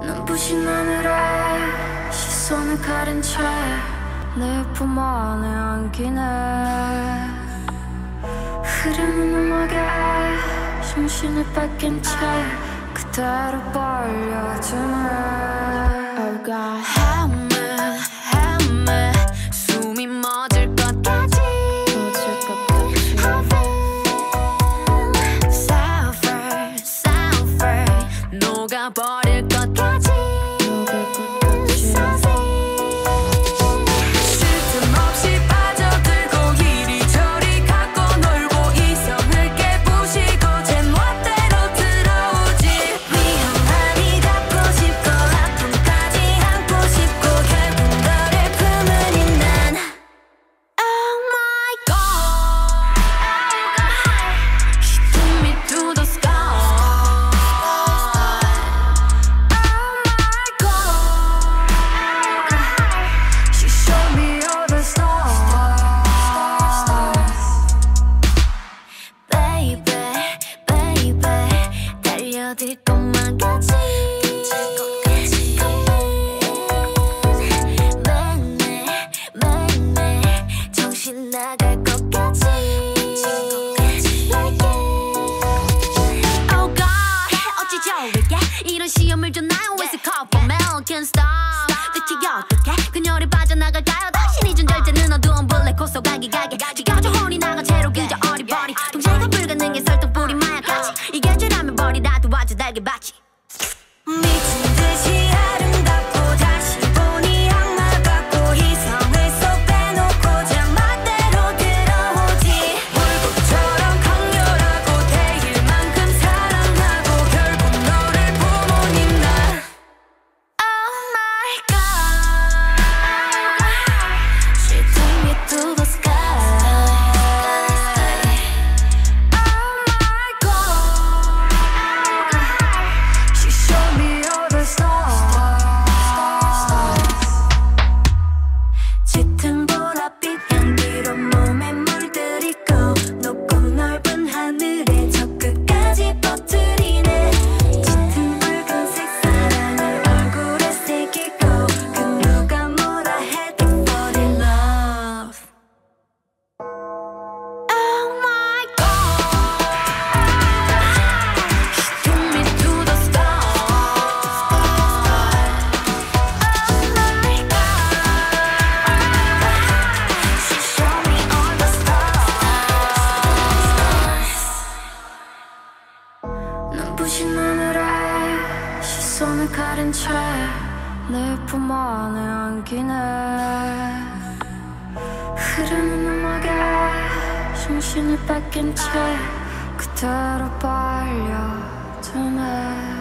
눈부신 하늘에 시선을 가린 채 내 품 안에 안기네. 흐르는 음악에 정신을 뺏긴 채 그대로 빨려드네. Oh God, help me 숨이 멎을 것까지 I feel suffer 녹아버릴 것까지 될 것만 같이 매일매일 정신 나갈 것 같이 Oh God 어찌 좋을게 이런 시험을 줬나요 It's a couple man can't stop 대체 어떻게 그녀를 빠져나갈까요 당신이 준 결제는 어두운 블랙 호소 가게 지겨져 혼이 나간 채로 그저 어리버리 통제가 불가능해 설득뿌리 마약같이 이게 죄라면 버리라 도와줘 달게 받지 미친 듯이 아름답고 다시 보니 악마 같고 이성을 쏙 빼놓고 제멋대로 들어오지 불꽃처럼 강렬하고 태일만큼 사랑하고 결국 너를 부모님 난 Oh my God She took me to the sky 짙은 보랏빛 향기로 몸에 물들이고 높고 넓은 하늘에 저 끝까지 퍼뜨리네 짙은 붉은색 사랑을 얼굴에 새기고 그 누가 뭐라 해도 fall in love Oh my God She took me to the sky 눈부신 하늘에 시선을 가린 채 내 품 안에 안기네. 흐르는 음악에 정신을 뺏긴 채 그대로 빨려드네.